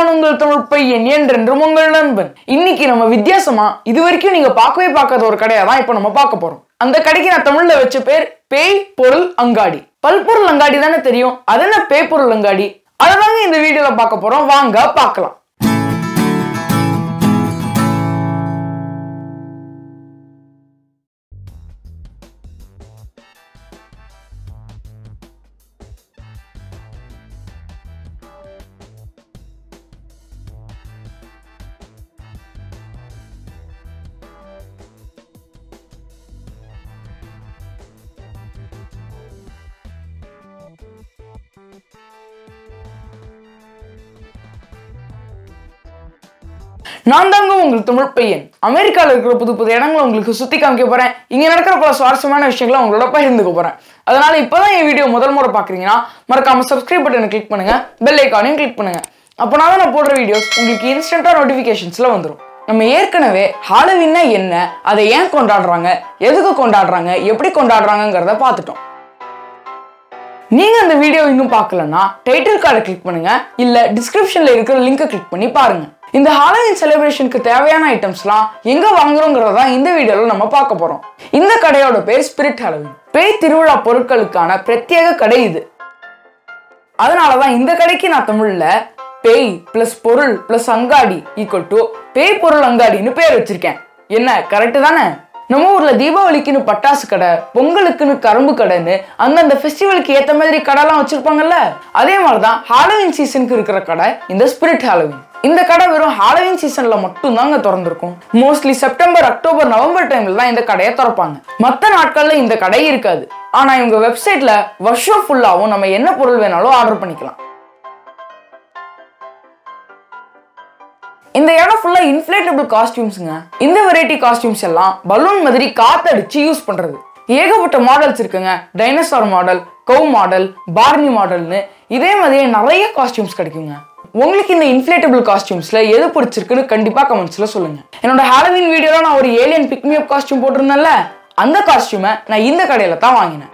நான் உங்கள் தமிழ் பையன் என்றென்றும் உங்கள் நண்பன். இன்னைக்கு நம்ம வித்தியாசமா இது வரைக்கும் நீங்க பார்க்காத ஒரு கடையை தான் இப்போ நம்ம பார்க்க போறோம். அந்த கடைக்கு நான் தமிழ்ல வச்ச பேர் பேய் பொருள் அங்காடி. பல்பொருள் அங்காடி தானே தெரியும், அது என்ன பேய் பொருள் அங்காடி? அததாங்க இந்த வீடியோல பார்க்க போறோம். வாங்க பார்க்கலாம். நான் தாங்க உங்கள் தமிழ் பையன். அமெரிக்காவில் இருக்கிற புது புது இடங்களை உங்களுக்கு சுத்தி காமிக்க போறேன். இங்க நடக்கிற பல சுவாரஸ்யமான விஷயங்களை உங்களோட பகிர்ந்துக்க போறேன். அதனால இப்பதான் என் வீடியோ முதல் முறை பாக்குறீங்கன்னா மறக்காம சப்ஸ்கிரைப் பட்டனை கிளிக் பண்ணுங்க, பெல் ஐக்கானையும் கிளிக் பண்ணுங்க. அப்போனா நான் போடுற வீடியோஸ் உங்களுக்கு இன்ஸ்டன்டா நோட்டிபிகேஷன்ஸ்ல வந்துடும். நம்ம ஏற்கனவே ஹாலோவீன்னா என்ன, அதை ஏன் கொண்டாடுறாங்க, எதுக்கு கொண்டாடுறாங்க, எப்படி கொண்டாடுறாங்கிறத பார்த்துட்டோம். நீங்க அந்த வீடியோ இன்னும் பார்க்கலன்னா டைட்டில் கார்டை கிளிக் பண்ணுங்க, இல்ல டிஸ்கிரிப்ஷன்ல இருக்கிற லிங்கை கிளிக் பண்ணி பாருங்க. இந்த ஹாலோவீன் செலிப்ரேஷனுக்கு தேவையான ஐட்டம்ஸ்லாம் எங்க வாங்குறோங்கிறதா இந்த வீடியோல நம்ம பார்க்க போறோம். இந்த கடையோட பேர் ஸ்பிரிட் ஹாலோவீன். பேய் திருவிழா பொருட்களுக்கான பிரத்யேக கடை இது. அதனாலதான் இந்த கடைக்கு நான் தமிழ்ல பேய் பிளஸ் பொருள் பிளஸ் அங்காடி ஈக்குவல் டு பேய் பொருள் அங்காடின்னு பேர் வச்சிருக்கேன். என்ன கரெக்ட் தானே? நம்ம ஊர்ல தீபாவளிக்குன்னு பட்டாசு கடை, பொங்கலுக்குன்னு கரும்பு கடைன்னு அந்தந்த ஃபெஸ்டிவலுக்கு ஏத்த மாதிரி கடைலாம் வச்சிருப்பாங்கல்ல, அதே மாதிரிதான் ஹாலோவீன் சீசனுக்கு இருக்கிற கடை இந்த ஸ்பிரிட் ஹாலோவீன். இந்த கடை வெறும் ஹாலோவீன் சீசன்ல மட்டும் தாங்க திறந்திருக்கும். மோஸ்ட்லி செப்டம்பர், அக்டோபர், நவம்பர் டைம்ல தான் இந்த கடையை திறப்பாங்க. மற்ற நாட்கள்ல இந்த கடை இருக்காது. ஆனா இவங்க வெப்சைட்ல வருஷம் ஃபுல்லாவும் நம்ம என்ன பொருள் வேணாலும் ஆர்டர் பண்ணிக்கலாம். இந்த இடம் ஃபுல்லா இன்ஃப்ளேட்டபிள் காஸ்டியூம்ஸ்ங்க. இந்த வெரைட்டி காஸ்டியூம்ஸ் எல்லாம் பலூன் மாதிரி காத்தடிச்சு யூஸ் பண்றது. ஏகப்பட்ட மாடல்ஸ் இருக்குங்க. Dinosaur model, cow model, Barney மாடல்னு இதே மாதிரியே நிறைய காஸ்டியூம்ஸ் கிடைக்குங்க. உங்களுக்கு இந்த இன்ஃப்ளேட்டபிள் காஸ்டியூம்ஸ்ல எது பிடிச்சிருக்குன்னு கண்டிப்பா கமெண்ட்ஸ்ல சொல்லுங்க. என்னோட ஹாலோவீன் வீடியோல நான் ஒரு alien pick me up costume போட்டிருந்தேன்ல, அந்த காஸ்டியூமை நான் இந்த கடையில தான் வாங்கினேன்.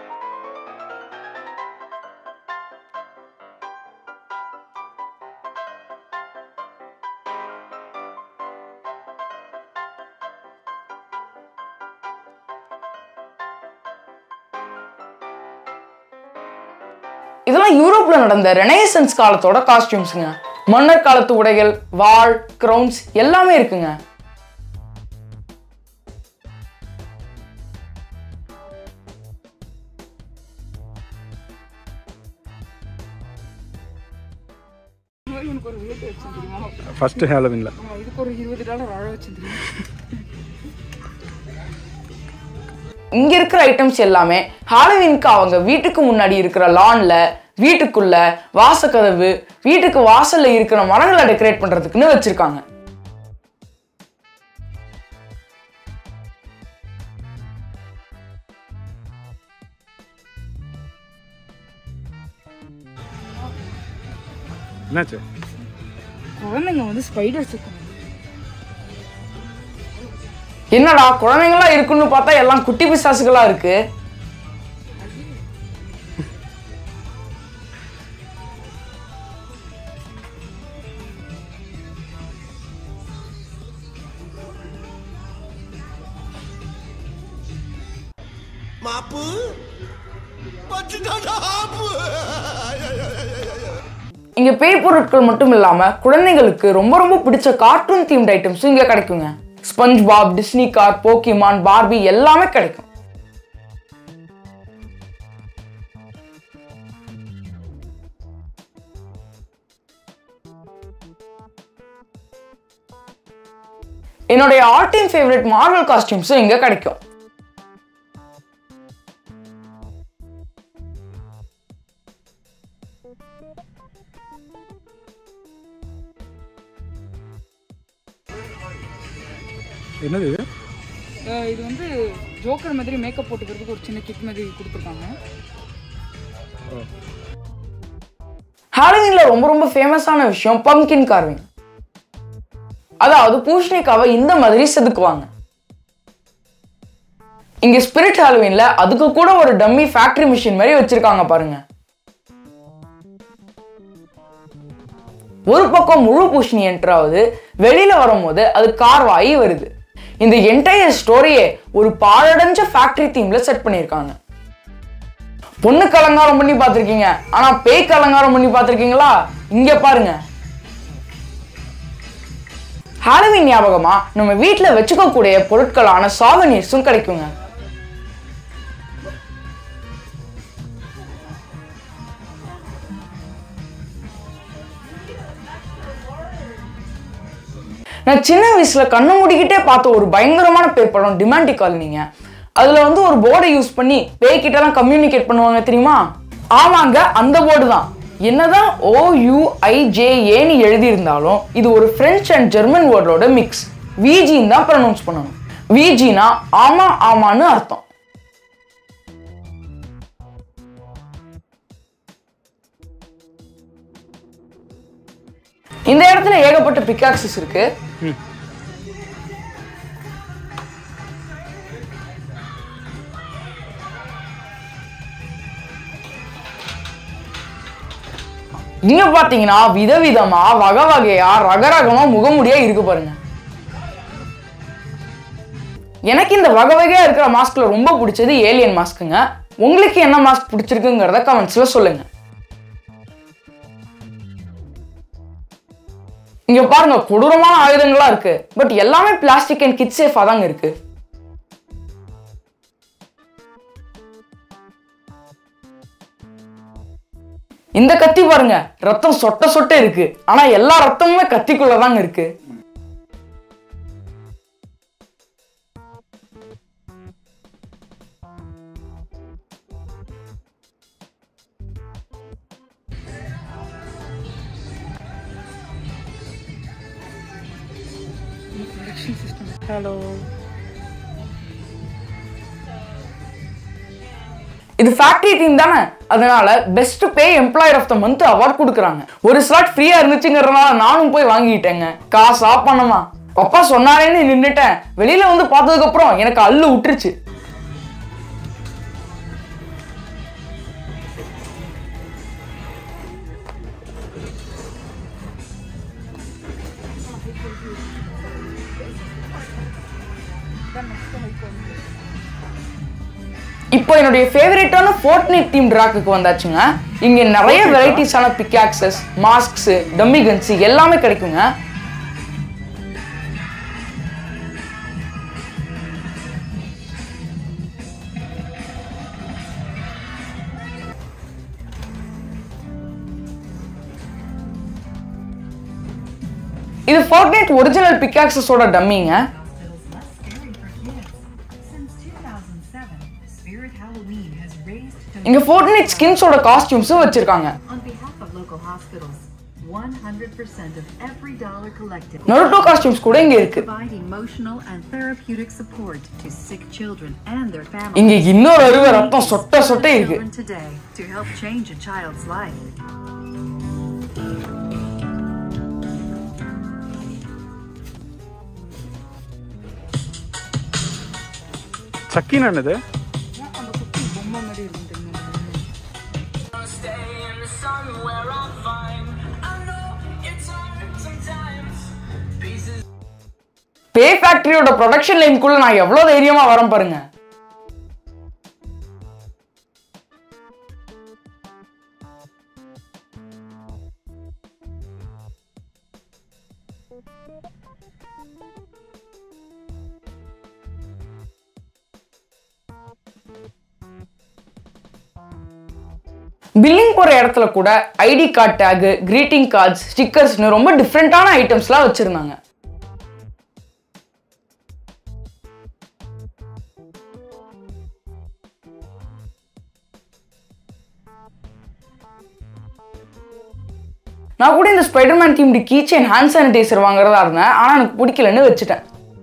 இதெல்லாம் யூரோப்ல நடந்த ரெனேசன்ஸ் காலத்தோட காஸ்டியூம்ஸ்ங்க. மன்னர் காலத்து உடைகள், வாள், கிரவுன்ஸ் எல்லாமே இருக்குங்க. ஃபர்ஸ்ட் ஹாலோவீன்ல இதுக்கு ஒரு $20 வாழ வச்சிருந்தேன். இங்க இருக்கிற ஐட்டம்ஸ் எல்லாமே ஹாலோவீனுக்கு அவங்க வீட்டுக்கு முன்னாடி இருக்கிற லான்ல, வீட்டுக்குள்ள, வாசக்கதவு, வீட்டுக்கு வாசல்ல இருக்கிற மரங்களை டெக்கரேட் பண்றதுக்குன்னு வச்சிருக்காங்க. என்னாச்சு? குழந்தைங்க வந்து ஸ்பைடர்ஸ். என்னடா குழந்தைங்களா இருக்குன்னு பார்த்தா எல்லாம் குட்டி பிசாசுகளா இருக்கு. இங்க பேய் பொருட்கள் மட்டும் இல்லாம குழந்தைங்களுக்கு ரொம்ப ரொம்ப பிடிச்ச கார்ட்டூன் தீம்ட் ஐட்டம்ஸும் இங்க கிடைக்குங்க. SpongeBob, Disney car, Pokemon, Barbie எல்லாமே கிடைக்கும். என்னுடைய ஆல் டைம் ஃபேவரட் மார்வல் காஸ்டியூம்ஸும் இங்க கிடைக்கும். என்னது இது? இது வந்து ஜோக்கர் மாதிரி மேக்கப் போட்டுக்கிறதுக்கு ஒரு சின்ன கிட் மாதிரி கொடுத்துருக்காங்க. ஹாலோவீன்ல ரொம்ப ரொம்ப ஃபேமஸான விஷயம் பம்ப்கின் கார்விங். அதாவது பூசணிக்காவை இந்த மாதிரி செதுக்குவாங்க. இங்க ஸ்பிரிட் ஹாலோவீன்ல அதுக்கு கூட ஒரு டம்மி ஃபேக்டரி மிஷின் மாதிரி வச்சிருக்காங்க பாருங்க. ஒரு பக்கம் முழு பூஷணி என்டர் ஆகுது, வெளியில வரும்போது அது கார்வாயி வருது. இந்த என்டையர் ஸ்டோரியே ஒரு பாழடைஞ்ச ஃபேக்டரி தீம்ல செட் பண்ணியிருக்காங்க. பொண்ணுக்கு அலங்காரம் பண்ணி பார்த்துருக்கீங்க, ஆனா பேய்க்கு அலங்காரம் பண்ணி பார்த்துருக்கீங்களா? இங்க பாருங்க. ஹாலோவீன் ஞாபகமா நம்ம வீட்டுல வச்சுக்கக்கூடிய பொருட்களான சாவனீர்ஸும் கிடைக்குங்க. நான் சின்ன வயசுல கண்ணு மூடிக்கிட்டே பார்த்த ஒரு பயங்கரமான பேய் படம் டிமாண்டி காலனிங்க. அதுல வந்து ஒரு போர்டை யூஸ் பண்ணி பேய்கிட்டலாம் கம்யூனிகேட் பண்ணுவாங்க தெரியுமா? ஆமாங்க, அந்த போர்டு தான். என்னதான் OUIJAன்னு எழுதியிருந்தாலும் இது ஒரு பிரெஞ்சு அண்ட் ஜெர்மன் வேர்டோட மிக்ஸ். விஜின்னு தான் ப்ரொனவுன்ஸ் பண்ணணும். விஜினா ஆமா ஆமான்னு அர்த்தம். இந்த இடத்துல ஏகப்பட்ட பிக்காக்சஸ் இருக்கு. இங்க பாத்தீங்கன்னா விதவிதமா வகை வகையா ரகரகமா முகமுடியா இருக்கு பாருங்க. எனக்கு இந்த வகை வகையா இருக்கிற மாஸ்க்ல ரொம்ப பிடிச்சது ஏலியன் மாஸ்க்குங்க. உங்களுக்கு என்ன மாஸ்க் பிடிச்சிருக்குங்கிறத கமெண்ட்ஸ்ல சொல்லுங்க. இங்க பாருங்க, கொடூரமான ஆயுதங்களா இருக்கு. பட் எல்லாமே பிளாஸ்டிக் அண்ட் கிட் சேஃபா தாங்க இருக்கு. இந்த கத்தி பாருங்க, ரத்தம் சொட்ட சொட்ட இருக்கு. ஆனா எல்லா ரத்தமுமே கத்திக்குள்ளதாங்க இருக்கு. ஹலோ. இது ஃபேக்டரி டீம் தானே, அதனால best pay employer of the month award கொடுக்குறாங்க. ஒரு ஸ்லாட் ஃப்ரீயா இருந்துச்சுங்கிறதுனால நானும் போய் வாங்கிட்டேங்க. காசா பண்ணமா அப்பா சொன்னாரேன்னு நின்னுட்டேன். வெளியில வந்து பார்த்ததுக்கு அப்புறம் எனக்கு அல்லு விட்டுருச்சு. இப்போ என்னுடைய ஃபேவரட்டான ஃபோர்ட்நைட் தீம் ட்ராக்குக்கு வந்தாச்சுங்க. இங்க நிறைய வெரைட்டிஸான பிக்காக்சஸ், மாஸ்க்ஸ், டம்மி கன்ஸ் எல்லாமே கிடைக்குங்க. இது ஃபோர்ட்நைட் ஒரிஜினல் பிக்காக்சஸோட டம்மிங்க. இங்க ஃபோர்ட்நைட் ஸ்கின்ஸோட காஸ்டியூம்ஸும் வச்சிருக்காங்க. நருட்டோ காஸ்டியூம்ஸ் கூட இங்க இருக்கு. இங்க இன்னொரு அருவ ரத்தம் சொட்ட சொட்ட இருக்கு. சக்கினா என்னது? பே ஃபேக்டரியோட ப்ரொடக்ஷன் லைனுக்குள்ள நான் எவ்வளவு தைரியமா வரேன் பாருங்க. பில்லிங் போற இடத்துல கூட ID card tag, greeting cards, ஸ்டிக்கர்ஸ்னு ரொம்ப டிஃப்ரெண்டான ஐட்டம்ஸ்லாம் வச்சிருந்தாங்க. நான் கூட இந்த Spiderman themed keychain hand sanitiser வாங்குறதா இருந்தேன், ஆனா எனக்கு பிடிக்கலன்னு வச்சுட்டேன்.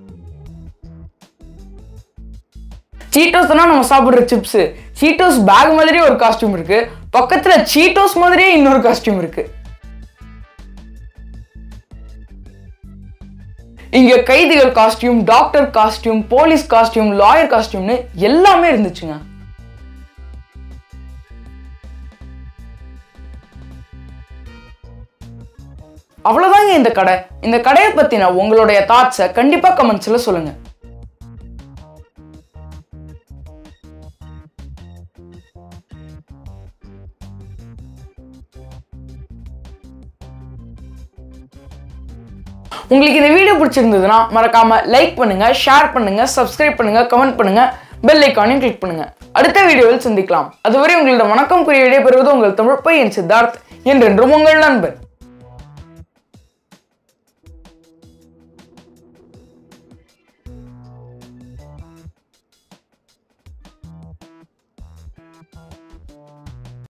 சீட்டோஸ்னா நம்ம சாப்பிடுற சிப்ஸ், சீட்டோஸ் பேக் மாதிரியே ஒரு காஸ்டியூம் இருக்கு, பக்கத்துல சீட்டோஸ் மாதிரியே இன்னொரு காஸ்டியூம் இருக்கு. இங்க கைதிகள் costume, doctor costume, police costume, lawyer காஸ்டியூம்னு எல்லாமே இருந்துச்சுங்க. அவ்வளவுதாங்க இந்த கடையை பத்தின உங்களுடைய தாட்ஸை கண்டிப்பா கமெண்ட்ஸ்ல சொல்லுங்க. உங்களுக்கு இந்த வீடியோ பிடிச்சிருந்ததுன்னா மறக்காம லைக் பண்ணுங்க, ஷேர் பண்ணுங்க, சப்ஸ்கிரைப் பண்ணுங்க, கமெண்ட் பண்ணுங்க, பெல் ஐக்கானையும் கிளிக் பண்ணுங்க. அடுத்த வீடியோவில் சந்திக்கலாம். அதுவரை உங்களிடம் வணக்கம் கூறி விடைபெறுவது உங்கள் தமிழ் பையன் சித்தார்த். என்றென்றும் உங்கள் நண்பன்.